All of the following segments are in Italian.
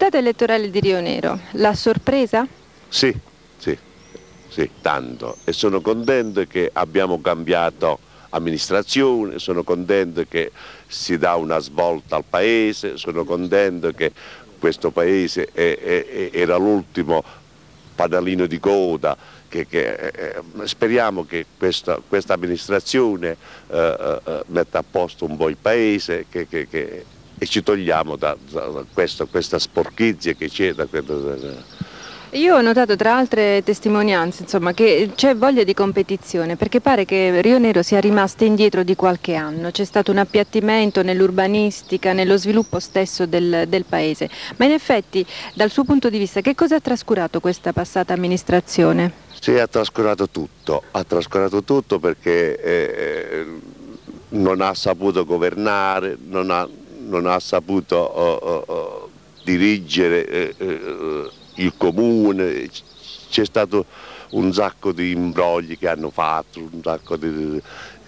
risultato elettorale di Rionero l'ha sorpresa? Sì, tanto. E sono contento che abbiamo cambiato amministrazione, sono contento che si dà una svolta al paese, sono contento che questo paese era l'ultimo padalino di coda, speriamo che questa amministrazione metta a posto un po' il paese e ci togliamo da questa sporchizia che c'è. Io ho notato tra altre testimonianze, insomma, che c'è voglia di competizione, perché pare che Rionero sia rimasta indietro di qualche anno, c'è stato un appiattimento nell'urbanistica, nello sviluppo stesso del paese, ma in effetti dal suo punto di vista che cosa ha trascurato questa passata amministrazione? Sì, ha trascurato tutto perché non ha saputo governare, non ha saputo dirigere il comune, c'è stato un sacco di imbrogli che hanno fatto, un sacco di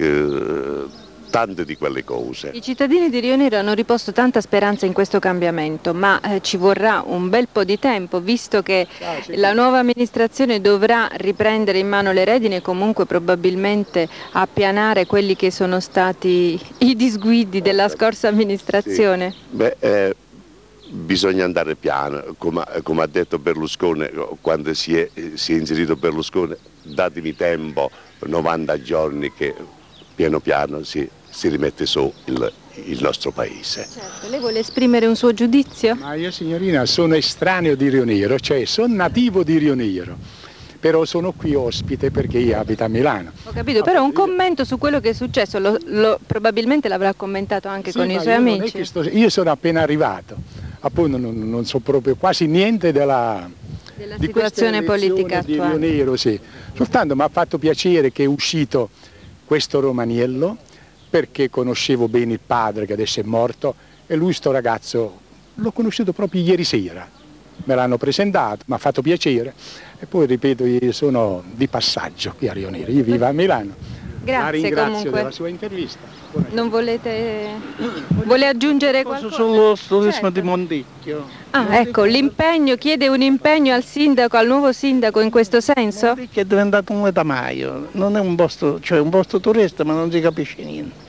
tante di quelle cose. I cittadini di Rionero hanno riposto tanta speranza in questo cambiamento, ma ci vorrà un bel po' di tempo, visto che la nuova amministrazione dovrà riprendere in mano le redini e comunque probabilmente appianare quelli che sono stati i disguidi della scorsa amministrazione. Sì. Bisogna andare piano, come ha detto Berlusconi, quando si è inserito Berlusconi, datemi tempo, 90 giorni che piano piano si rimette su il nostro paese. Certo, lei vuole esprimere un suo giudizio? Ma io signorina sono estraneo di Rionero, cioè sono nativo di Rionero, però sono qui ospite perché io abito a Milano. Ho capito, però un commento su quello che è successo, probabilmente l'avrà commentato anche con i suoi amici. Io sono appena arrivato. Appunto non so proprio quasi niente della situazione politica attuale. Di Rionero, sì. Soltanto mi ha fatto piacere che è uscito questo Romaniello, perché conoscevo bene il padre che adesso è morto, e lui, sto ragazzo, l'ho conosciuto proprio ieri sera, me l'hanno presentato, mi ha fatto piacere, e poi ripeto, io sono di passaggio qui a Rionero, io vivo a Milano. Grazie, la ringrazio comunque della sua intervista. Non vuole aggiungere qualcosa? Sullo turismo Certo. di Mondicchio. Ah, ecco, l'impegno, chiede un impegno al sindaco, al nuovo sindaco in questo senso? Mondicchio è diventato un metamaio, non è un posto, cioè un posto turista, ma non si capisce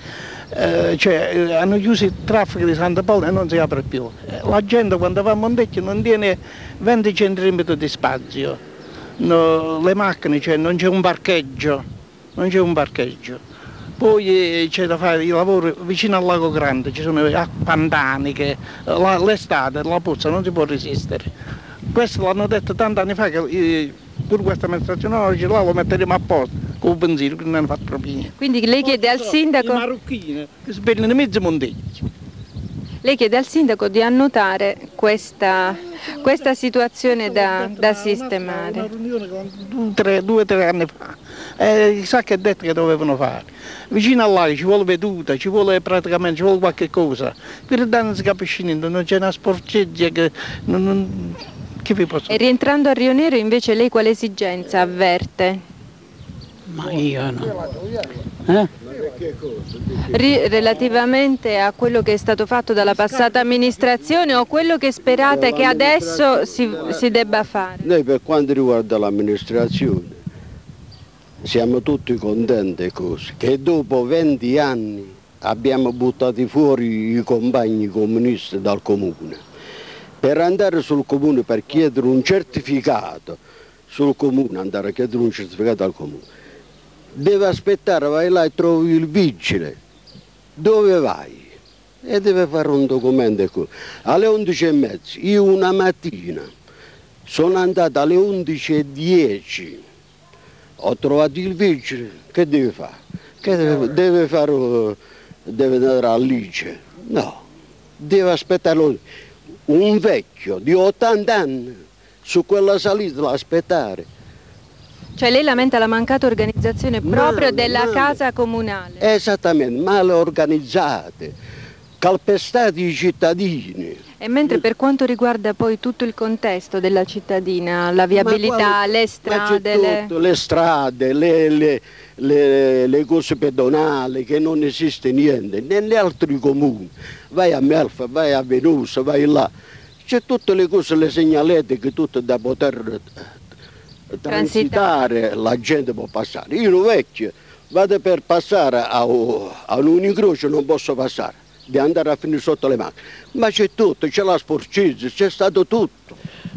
niente. Hanno chiuso il traffico di Santa Paola e non si apre più. La gente quando va a Mondecchio non tiene 20 centimetri di spazio, le macchine, non c'è un parcheggio. Poi c'è da fare i lavori vicino al lago Grande, ci sono i pantani che l'estate la puzza non si può resistere. Questo l'hanno detto tanti anni fa che pure questa amministrazione oggi là lo metteremo a posto con il benzina, quindi non ha fatto proprio niente. Quindi lei chiede al sindaco... I marocchini che sbellano mezzo Mondecchio. Lei chiede al sindaco di annotare questa situazione da sistemare. Una riunione 2 o 3 anni fa, chissà che ha detto che dovevano fare. Vicino all'aria ci vuole veduta, ci vuole qualche cosa, per non si capisce niente, non c'è una sporceggia che che vi posso dire? E rientrando a Rionero invece lei quale esigenza avverte? Ma io no. Relativamente a quello che è stato fatto dalla passata amministrazione o quello che sperate che adesso si debba fare? Noi per quanto riguarda l'amministrazione siamo tutti contenti che dopo 20 anni abbiamo buttato fuori i compagni comunisti dal comune. Per andare sul comune per chiedere un certificato sul comune, andare a chiedere un certificato al comune, deve aspettare, vai là e trovi il vigile. Dove vai? E deve fare un documento. Alle 11:30, io una mattina sono andato alle 11:10, ho trovato il vigile, che deve fare? Deve andare all'ICE? No, deve aspettare un vecchio di 80 anni su quella salita da aspettare. Cioè lei lamenta la mancata organizzazione proprio della casa comunale? Esattamente, male organizzate, calpestati i cittadini. E mentre per quanto riguarda poi tutto il contesto della cittadina, la viabilità, le strade... Le strade, le cose pedonali, che non esiste niente, negli altri comuni. Vai a Melfa, vai a Venosa, vai là. C'è tutte le cose, le segnaletiche, tutte da poter transitare, la gente può passare. Io vecchio, vado per passare a un incrocio, non posso passare, devo andare a finire sotto le macchine. Ma c'è tutto, c'è la sporcizia, c'è stato tutto.